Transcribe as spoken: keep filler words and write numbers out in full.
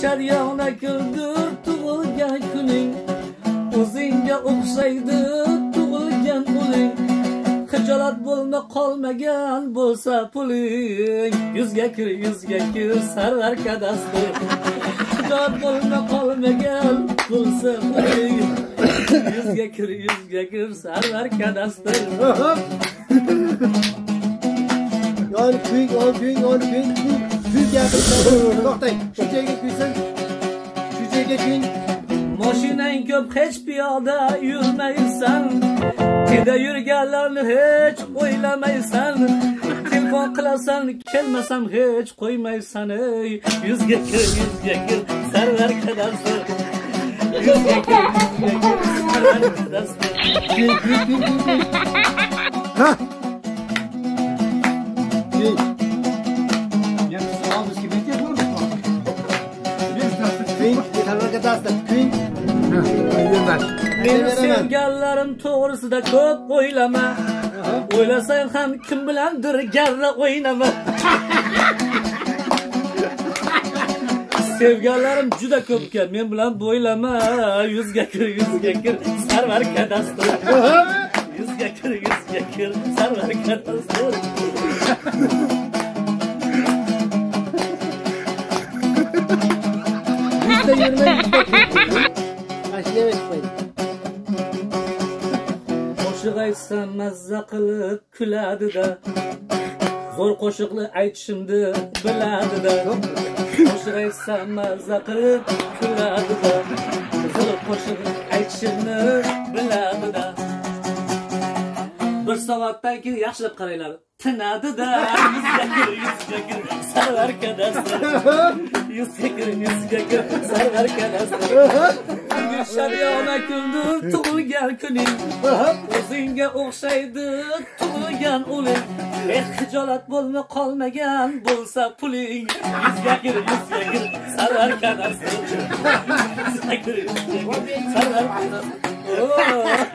sharyona kuldir tug'ilgan kuning, o'zingga o'xshaydi tug'ilgan uling. Xijolat bo'lma qolmagan bo'lsa puling, yuzga kir yuzga kir sarvar kadastr. Xijolat bo'lma qolmagan bo'lsa puling, yuzga kir yuzga kir sarvar kadastr. Yani kuyun, on kuyun, on kuyun, kuyun gapirsan, to'xtang, shu joyga kuysin, shu joyga kuyun. Mashinang ko'p, hech piyoda yurmaysan, tida yurganlarni hech o'ylamaysan. Telefon qilasan, kelmasam hech qo'ymaysan. Ey, yuzga kir, yuzga kir, sarvar kadastr. Yuzga kir, yuzga kir, sarvar kadastr. Ha! Meni sevganlarim to'g'risida ko'p o'ylama. O'ylasang ham kim bilandir garra o'ynama. Sevganlarim juda ko'pga, men bilan bo'ylama. Yuzga kir, yuzga kir, sarvar kadastr. Yuzga kir, yuzga kir, sarvar kadastr. Yüzde yirmi, yüzde kırk. Aşiremek koyun. Qo'shiq aytsam mazza qilib kuladi-da. Zo'r qo'shiqni aytishimni biladi-da. Qo'shiq aytsam mazza qilib kuladi-da. Zo'r qo'shiq aytishimni biladi-da. Bir soatdan keyin yaxshilab qaranglar. Tinadi-da. Yuzga kir, yuzga kir, sarvar kadastr. Yuzga kir, yuzga kir, sarvar kadastr. Sharyona kuldir tug'ilgan kuning, o'zingga o'xshaydi tug'ilgan uling. Eh, xijolat bo'lma qolmagan bo'lsa puling, yuzga kir, yuzga kir, sarvar kadastr. Yuzga kir, yuzga kir, sarvar kadastr.